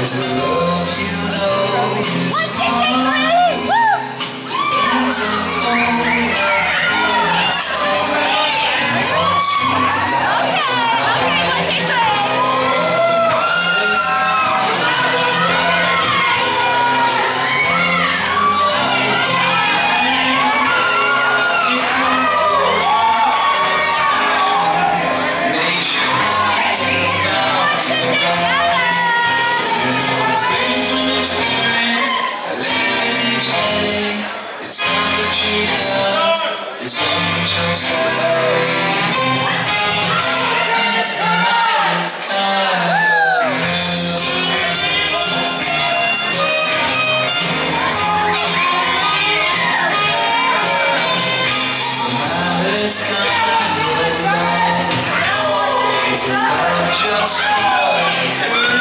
love you know is it's not what she does, it's not just the way. It's the night, it's kind of real. The night is kind of real. It's not just the way.